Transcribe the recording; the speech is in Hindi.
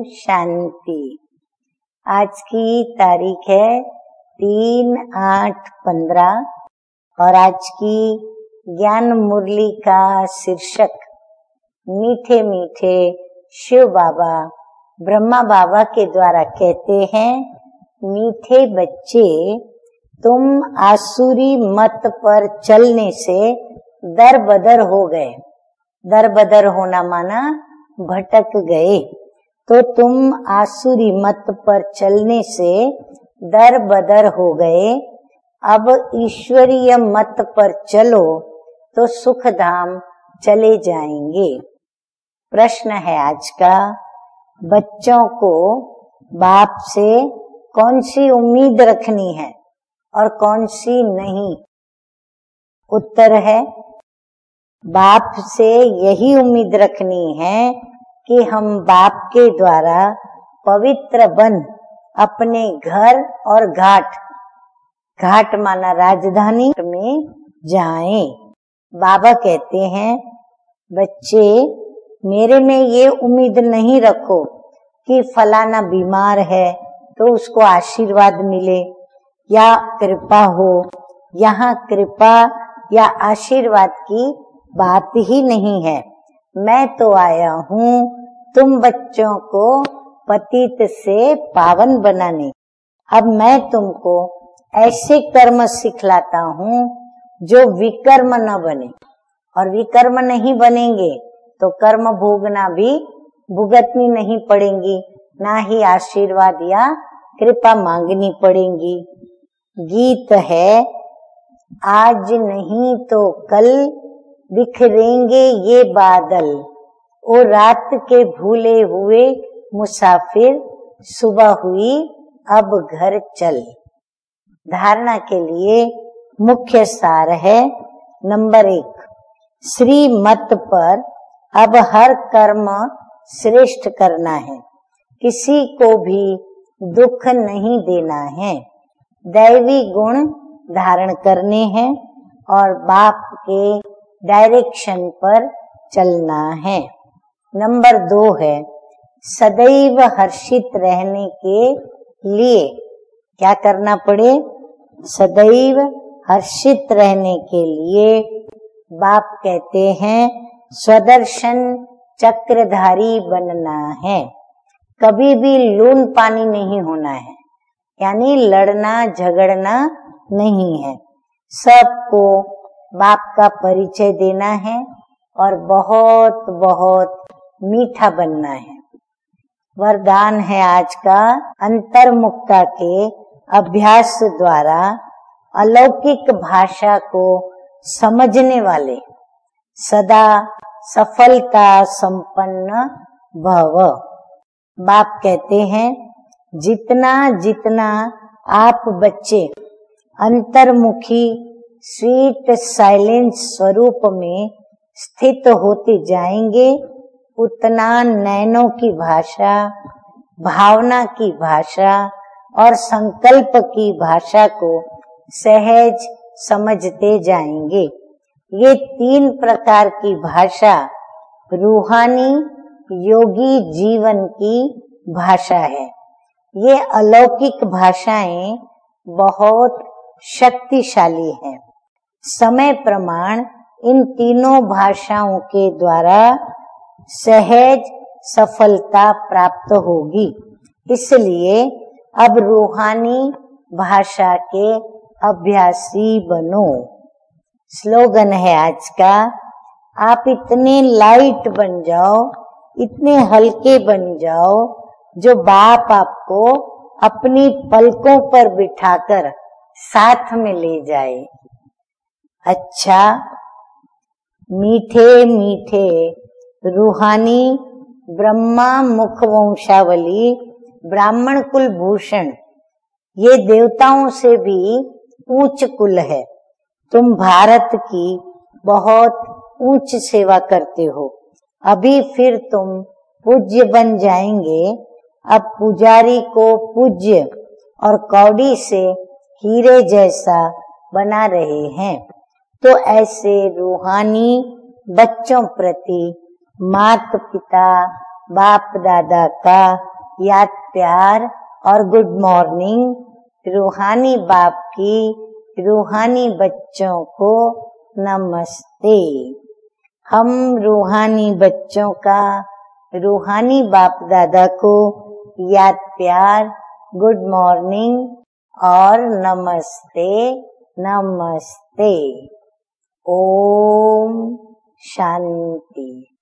शांति। आज की तारीख है 3/8/15 और आज की ज्ञान मुरली का शीर्षक मीठे मीठे शिव बाबा ब्रह्मा बाबा के द्वारा कहते हैं, मीठे बच्चे तुम आसुरी मत पर चलने से दर बदर हो गए। दर बदर होना माना भटक गए। तो तुम आसुरी मत पर चलने से दर बदर हो गए। अब ईश्वरीय मत पर चलो तो सुख धाम चले जाएंगे। प्रश्न है आज का, बच्चों को बाप से कौन सी उम्मीद रखनी है और कौन सी नहीं? उत्तर है, बाप से यही उम्मीद रखनी है कि हम बाप के द्वारा पवित्र बन अपने घर और घाट माना राजधानी में जाएं। बाबा कहते हैं, बच्चे मेरे में ये उम्मीद नहीं रखो कि फलाना बीमार है तो उसको आशीर्वाद मिले या कृपा हो। यहाँ कृपा या आशीर्वाद की बात ही नहीं है। मैं तो आया हूँ तुम बच्चों को पतित से पावन बनाने। अब मैं तुमको ऐसे कर्म सिखलाता हूँ जो विकर्म न बने, और विकर्म नहीं बनेंगे तो कर्म भोगना भी भुगतनी नहीं पड़ेंगी, ना ही आशीर्वाद या कृपा मांगनी पड़ेगी। गीत है, आज नहीं तो कल बिखरेंगे ये बादल, ओ रात के भूले हुए मुसाफिर, सुबह हुई अब घर चल। धारणा के लिए मुख्य सार है, नंबर 1, श्रीमत पर अब हर कर्म श्रेष्ठ करना है, किसी को भी दुख नहीं देना है, दैवी गुण धारण करने हैं और बाप के डायरेक्शन पर चलना है। नंबर 2 है, सदैव हर्षित रहने के लिए क्या करना पड़े? सदैव हर्षित रहने के लिए बाप कहते हैं, स्वदर्शन चक्रधारी बनना है। कभी भी लून पानी नहीं होना है, यानी लड़ना झगड़ना नहीं है। सबको बाप का परिचय देना है और बहुत बहुत मीठा बनना है। वरदान है आज का, अंतर्मुखता के अभ्यास द्वारा अलौकिक भाषा को समझने वाले सदा सफलता संपन्न भव। बाप कहते हैं, जितना जितना आप बच्चे अंतर्मुखी स्वीट साइलेंस स्वरूप में स्थित होते जाएंगे, उतना नैनों की भाषा, भावना की भाषा और संकल्प की भाषा को सहज समझते जाएंगे। ये 3 प्रकार की भाषा रूहानी योगी जीवन की भाषा है। ये अलौकिक भाषाएं बहुत शक्तिशाली हैं। समय प्रमाण इन तीनों भाषाओं के द्वारा सहज सफलता प्राप्त होगी। इसलिए अब रूहानी भाषा के अभ्यासी बनो। स्लोगन है आज का, आप इतने लाइट बन जाओ, इतने हल्के बन जाओ, जो बाप आपको अपनी पलकों पर बिठाकर साथ में ले जाए। अच्छा, मीठे मीठे रूहानी ब्रह्मा मुख वंशावली ब्राह्मण कुल भूषण, ये देवताओं से भी ऊंच कुल है। तुम भारत की बहुत ऊंच सेवा करते हो। अभी फिर तुम पूज्य बन जाएंगे। अब पुजारी को पूज्य और कौड़ी से हीरे जैसा बना रहे हैं। तो ऐसे रूहानी बच्चों प्रति माता पिता बाप दादा का याद प्यार और गुड मॉर्निंग। रूहानी बाप की रूहानी बच्चों को नमस्ते। हम रूहानी बच्चों का रूहानी बाप दादा को याद प्यार, गुड मॉर्निंग और नमस्ते नमस्ते। ओम शांति।